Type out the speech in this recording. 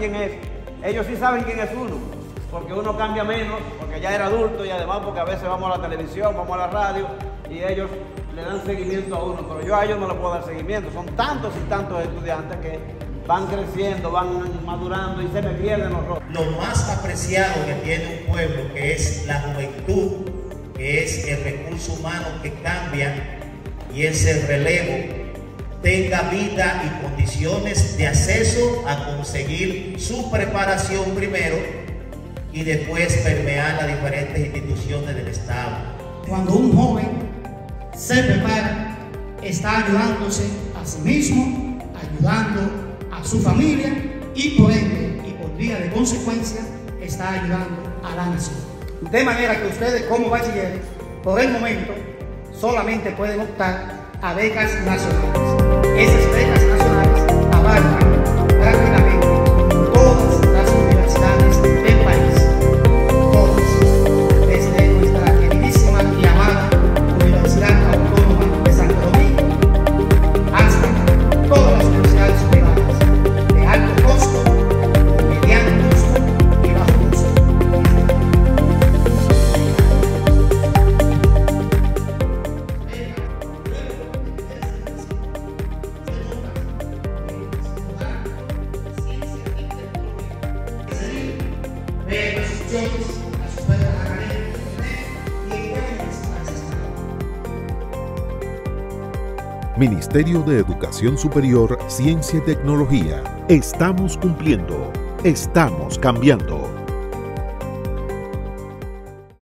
quién es. Ellos sí saben quién es uno, porque uno cambia menos, porque ya era adulto y además porque a veces vamos a la televisión, vamos a la radio y ellos le dan seguimiento a uno, pero yo a ellos no les puedo dar seguimiento. Son tantos y tantos estudiantes que van creciendo, van madurando y se me pierden los rostros. Lo más apreciado que tiene un pueblo, que es la juventud, que es el recurso humano que cambia y es el relevo, tenga vida y condiciones de acceso a conseguir su preparación primero y después permear las diferentes instituciones del Estado. Cuando un joven se prepara, está ayudándose a sí mismo, ayudando a su familia y por ende, y por vía de consecuencia, está ayudando a la nación. De manera que ustedes como bachilleres, por el momento, solamente pueden optar a becas nacionales. Esas becas nacionales abarcan prácticamente todas las universidades del país, todas, desde nuestra queridísima y amada Universidad Autónoma de Santo Domingo hasta todas las universidades privadas de alto costo, mediano costo y bajo costo. Ministerio de Educación Superior, Ciencia y Tecnología. Estamos cumpliendo. Estamos cambiando.